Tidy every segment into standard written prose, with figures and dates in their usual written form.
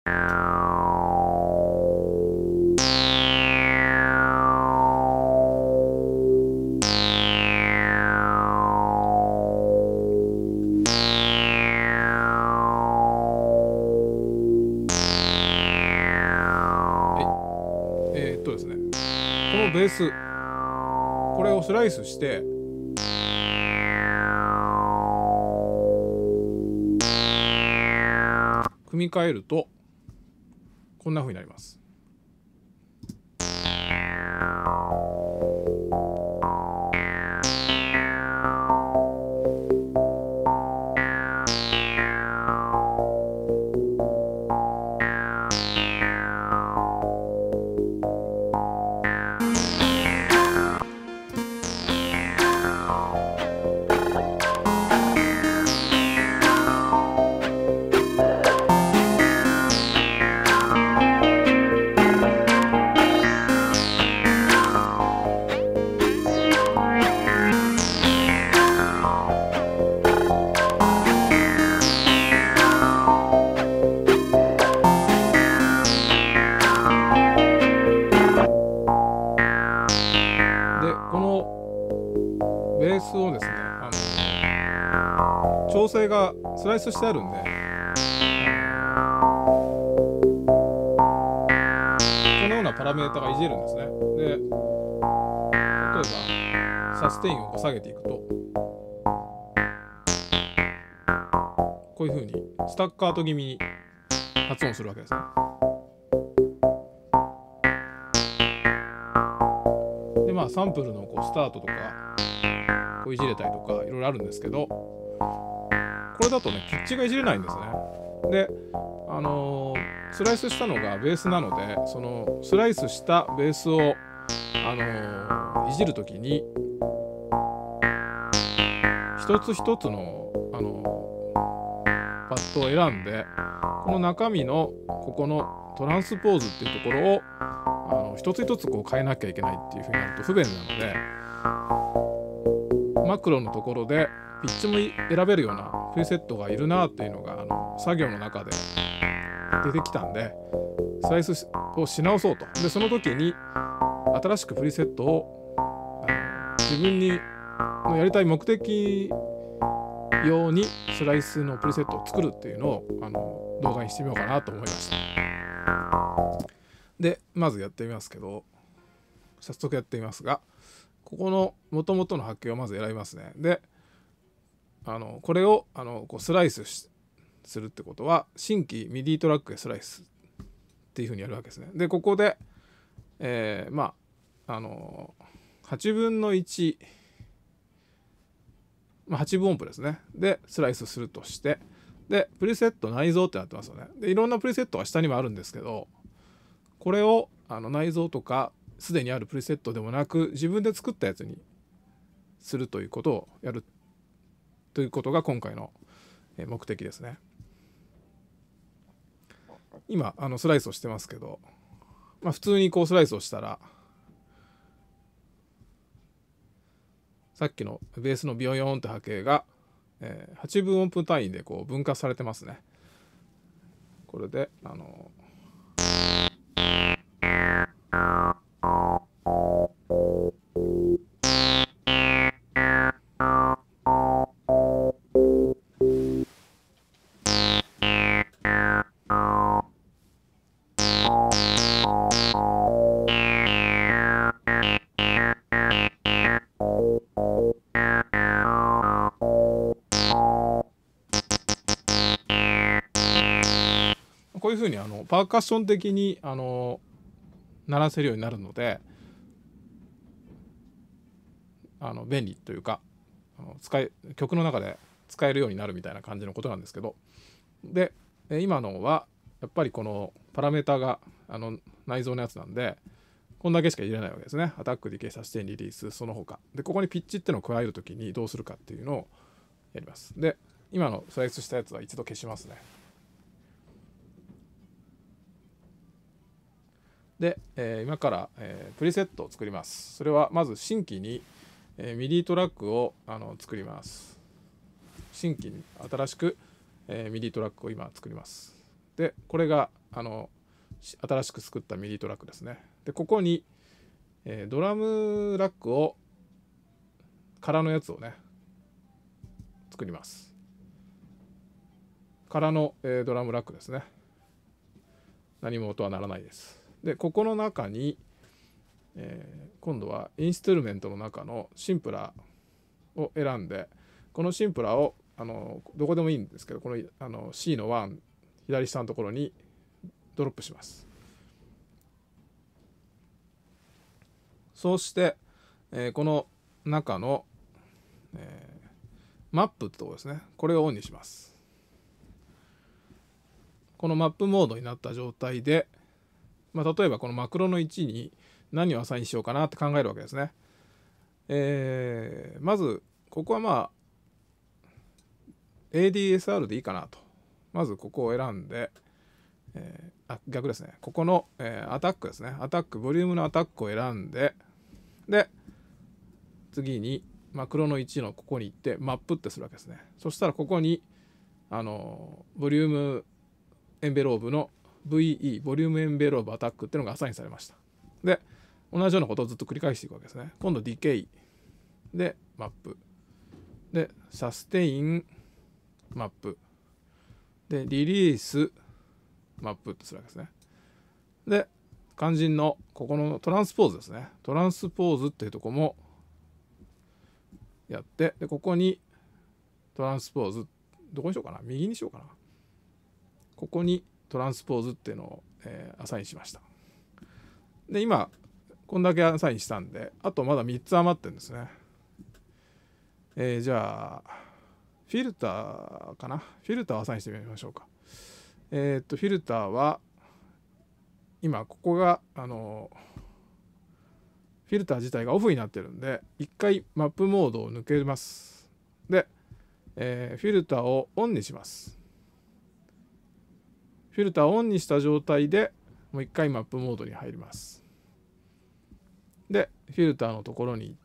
ですね、このベース、これをスライスして組み替えるとこんな風になります。ベースをですね、調整がスライスしてあるんで、このようなパラメータがいじれるんですね。で、例えばサステインを下げていくと、こういう風にスタッカート気味に発音するわけですね。で、まあサンプルのスタートとかこういじれたりとかいろいろあるんですけど、これだとねピッチがいじれないんですね。で、スライスしたのがベースなので、そのスライスしたベースを、いじるときに一つ一つの、パッドを選んで、この中身のここのトランスポーズっていうところを一つ一つこう変えなきゃいけないっていう風になると不便なので、マクロのところでピッチも選べるようなプリセットがいるなっていうのが作業の中で出てきたんで、スライスをし直そうと。でその時に新しくプリセットを自分のやりたい目的用にスライスのプリセットを作るっていうのを動画にしてみようかなと思いました。でまずやってみますけど、早速やってみますが、ここの元々の波形をまず選びますね。でこれをこうスライスするってことは、新規ミディトラックへスライスっていう風にやるわけですね。でここで、まあ8分の1、8分音符ですね。でスライスするとして、でプリセット内蔵ってなってますよね。でいろんなプリセットが下にもあるんですけど、これを内蔵とかすでにあるプリセットでもなく、自分で作ったやつにするということをやるということが今回の目的ですね。今スライスをしてますけど、普通にこうスライスをしたら、さっきのベースのビヨヨンって波形が、8分音符単位でこう分割されてますね。これでこういうふうにパーカッション的に鳴らせるようになるので、便利というか曲の中で使えるようになるみたいな感じのことなんですけど、で今のはやっぱりこのパラメータが内蔵のやつなんで、こんだけしか入れないわけですね。アタック、ディケイ、サステイン、リリース、その他で、ここにピッチっていうのを加えるときにどうするかっていうのをやります。で今のスライスしたやつは一度消しますね。で、今から、プリセットを作ります。それはまず新規に、ミディトラックを作ります。新規に新しく、ミディトラックを今作ります。でこれが新しく作ったミディトラックですね。でここに、ドラムラックを空のやつをね作ります。空の、ドラムラックですね。何も音は鳴らないです。でここの中に、今度はインストゥルメントの中のシンプラーを選んで、このシンプラーをどこでもいいんですけど、このC の1左下のところにドロップします。そうして、この中の、マップってところですね、これをオンにします。このマップモードになった状態で、例えばこのマクロの1に何をアサインしようかなって考えるわけですね。まずここはADSR でいいかなと。まずここを選んで、逆ですね。ここの、アタックですね。アタック、ボリュームのアタックを選んで、で、次にマクロの1のここに行ってマップってするわけですね。そしたらここに、ボリュームエンベローブの VE、ボリュームエンベローブアタックっていうのがアサインされました。で、同じようなことをずっと繰り返していくわけですね。今度ディケイでマップ。で、サステインマップ。で、リリースマップってするわけですね。で、肝心のここのトランスポーズですね。トランスポーズっていうとこもやって、で、ここにトランスポーズ、どこにしようかな、右にしようかな。ここにトランスポーズっていうのを、アサインしました。で、今、こんだけアサインしたんで、あとまだ3つ余ってるんですね。じゃあ、フィルターかな。フィルターをアサインしてみましょうか。フィルターは、今ここがフィルター自体がオフになってるんで、一回マップモードを抜けます。で、フィルターをオンにします。フィルターをオンにした状態でもう一回マップモードに入ります。で、フィルターのところに行って、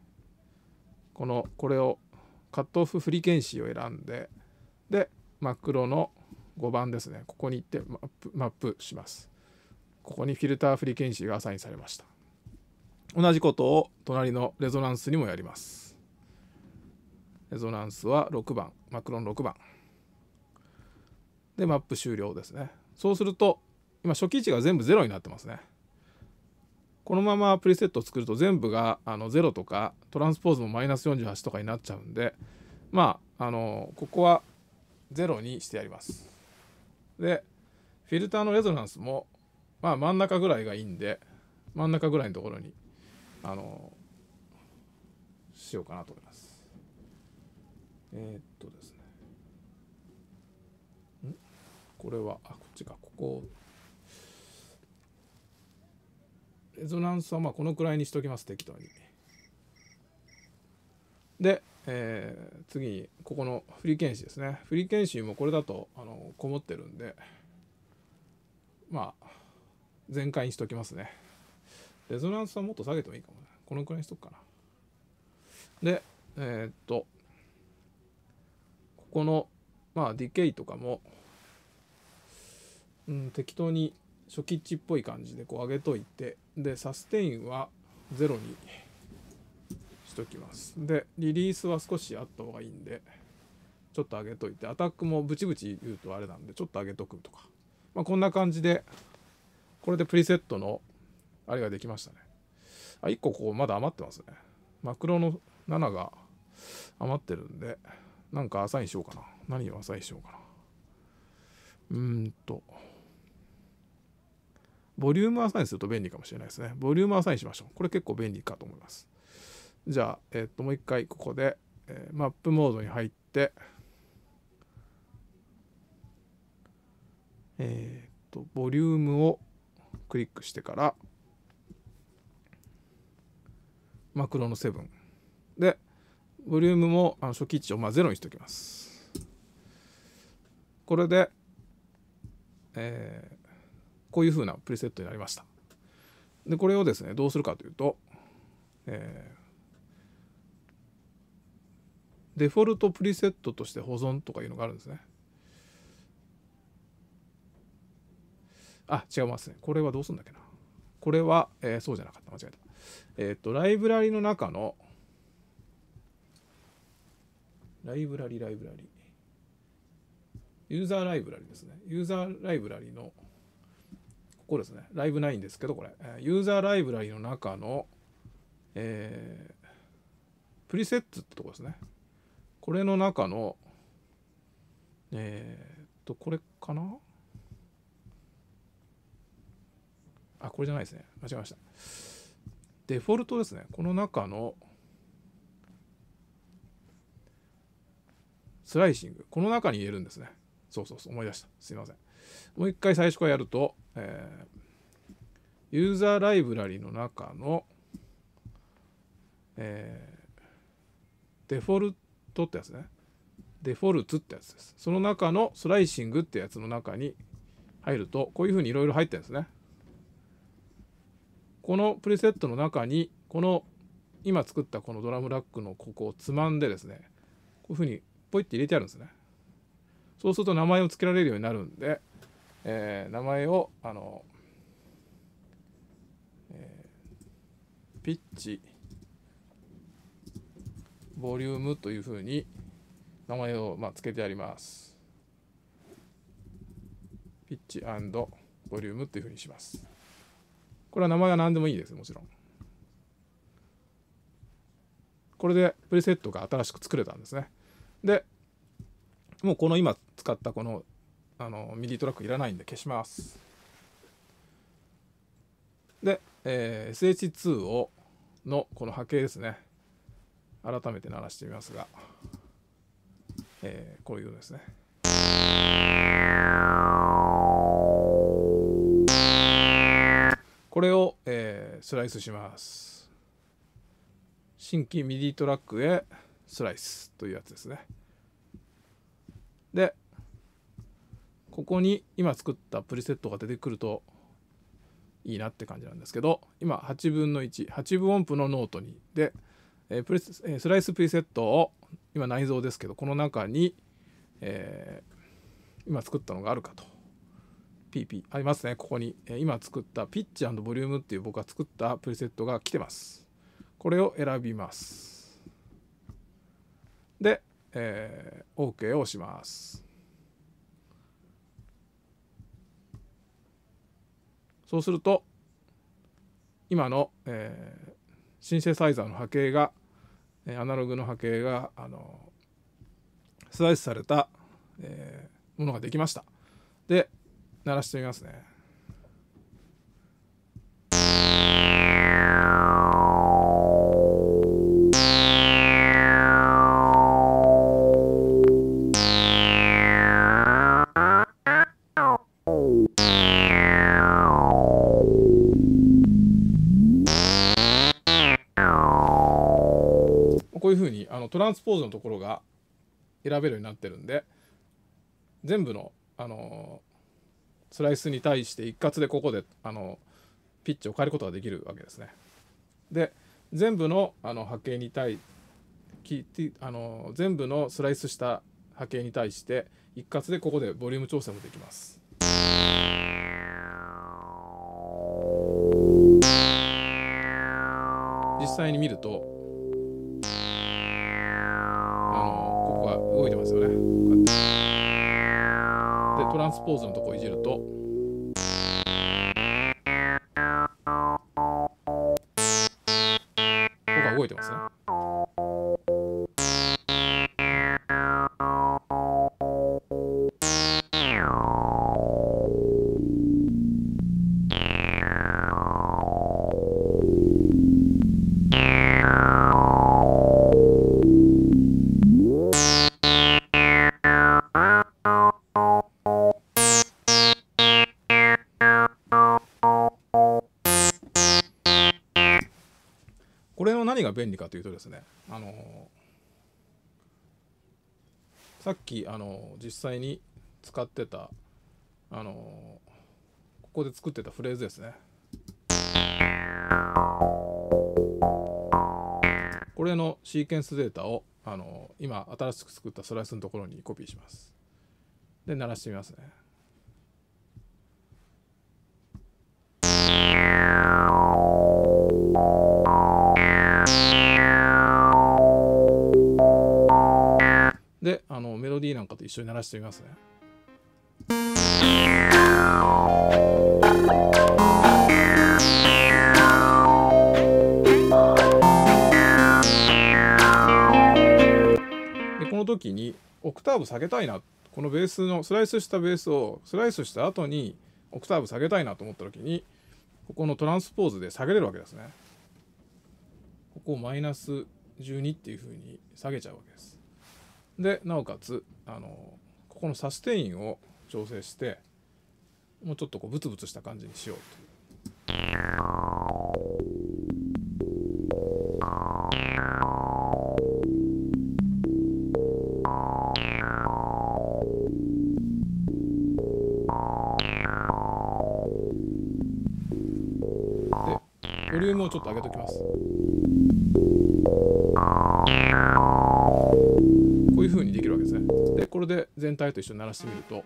これをカットオフフリケンシーを選んで、で、マクロの5番ですね。ここに行ってマップします。ここにフィルターフリケンシーがアサインされました。同じことを隣のレゾナンスにもやります。レゾナンスは6番、マクロの6番。で、マップ終了ですね。そうすると、今初期値が全部0になってますね。このままプリセットを作ると全部が0とか、トランスポーズもマイナス48とかになっちゃうんで、ここは0にしてやります。で、フィルターのレゾナンスも、真ん中ぐらいがいいんで、真ん中ぐらいのところにしようかなと思います。ですね。これはこっちか。ここレゾナンスはこのくらいにしときます、適当に。で、次にここのフリーケンシーですね。フリーケンシーもこれだとこもってるんで、全開にしときますね。レゾナンスはもっと下げてもいいかもね。このくらいにしとくかな。で、ここのディケイとかも、適当に初期値っぽい感じで上げといて、でサステインは0にしときます。でリリースは少しあった方がいいんでちょっと上げといて、アタックもブチブチ言うとあれなんでちょっと上げとくとか、こんな感じでこれでプリセットのあれができましたね。1個ここまだ余ってますね。マクロの7が余ってるんで、なんかアサインしようかな。何をアサインしようかな。ボリュームアサインすると便利かもしれないですね。ボリュームアサインしましょう。これ結構便利かと思います。じゃあ、もう一回ここで、マップモードに入って、ボリュームをクリックしてから、マクロの7で、ボリュームも初期値を0にしておきます。これで、こういう風なプリセットになりました。でこれをですねどうするかというと、デフォルトプリセットとして保存とかいうのがあるんですね。 違いますね。これはどうするんだっけな。これは、そうじゃなかった。間違えた。ライブラリの中の、ライブラリ、ユーザーライブラリですね。ユーザーライブラリの、ここですね。ライブ9ですけど、これ。ユーザーライブラリの中の、プリセットってとこですね。これの中の、これかな。これじゃないですね。間違えました。デフォルトですね。この中のスライシング。この中に入れるんですね。そう思い出した。すいません。もう一回最初からやると、ユーザーライブラリの中の、デフォルトってやつね。デフォルツってやつです。その中のスライシングってやつの中に入ると、こういうふうにいろいろ入ってるんですね。このプリセットの中に、この今作ったこのドラムラックのここをつまんでですね、こういうふうにポイって入れてあるんですね。そうすると名前を付けられるようになるんで、名前をピッチボリュームというふうに名前を付けてあります。ピッチ&ボリュームというふうにします。これは名前は何でもいいです。もちろん。これでプリセットが新しく作れたんですね。で、もうこの今使ったこのミディトラックいらないんで消します。で、SH2 のこの波形ですね。改めて鳴らしてみますが、こういうのですね。これを、スライスします。新規ミディトラックへスライスというやつですね。で、ここに今作ったプリセットが出てくるといいなって感じなんですけど、今8分の1、8分音符のノートにで、スライスプリセットを今内蔵ですけど、この中に、今作ったのがあるかと。PP ありますね。ここに、今作ったピッチ&ボリュームっていう僕が作ったプリセットが来てます。これを選びます。で、OK を押します。そうすると今の、シンセサイザーの波形がアナログの波形がスライスされた、ものができました。で、鳴らしてみますね。こういうふうにトランスポーズのところが選べるようになってるんで、全部の、スライスに対して一括でここでピッチを変えることができるわけですね。で、全部の波形に対全部のスライスした波形に対して一括でここでボリューム調整もできます。実際に見るとここが動いてますよね。こうやってでトランスポーズのところをいじるとここが動いてますね。これの何が便利かというとですね、さっき実際に使ってたここで作ってたフレーズですね。これのシーケンスデータを今新しく作ったスライスのところにコピーします。で鳴らしてみますね。 なんかと一緒に鳴らしてみますね。でこの時にオクターブ下げたいな、このベースのスライスしたベースをスライスした後にオクターブ下げたいなと思った時に、ここのトランスポーズで下げれるわけですね。ここをマイナス12っていう風に下げちゃうわけです。でなおかつここのサステインを調整して、もうちょっとこうブツブツした感じにしようという。ボリュームをちょっと上げておきます。こういう風にできるわけですね。でこれで全体と一緒に鳴らしてみると、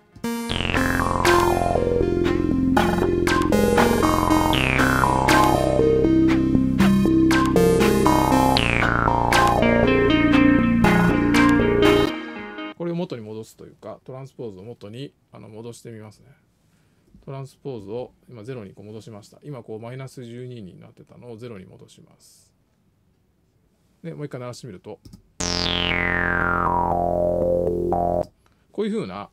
これを元に戻すというか、トランスポーズを元に戻してみますね。トランスポーズを今0にこう戻しました。今こうマイナス12になってたのを0に戻します。でもう一回鳴らしてみると、こういうふうな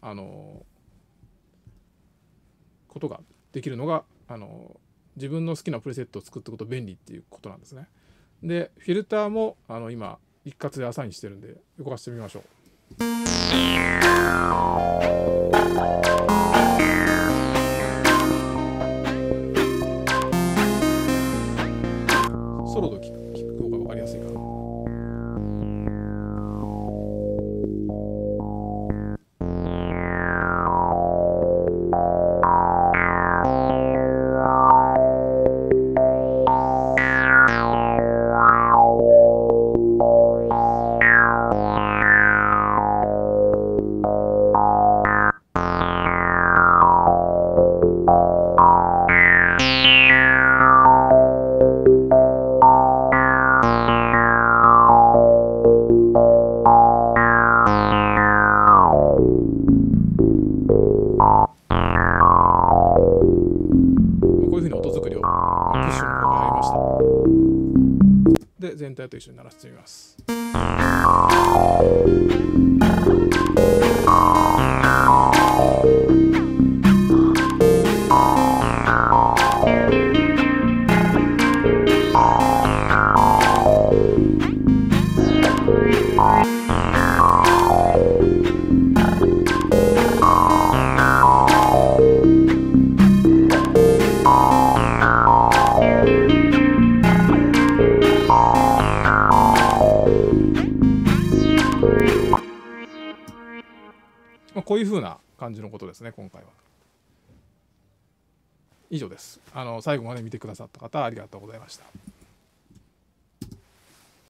ことができるのが自分の好きなプレセットを作っておくと便利っていうことなんですね。でフィルターも今一括でアサインしてるんで動かしてみましょう。ソロで聞く方が分かりやすいかな。こういうふうに音作りをクッションの方がやりました。で全体と一緒に鳴らしてみます。こういう風な感じのことですね、今回は。以上です。最後まで見てくださった方ありがとうございました。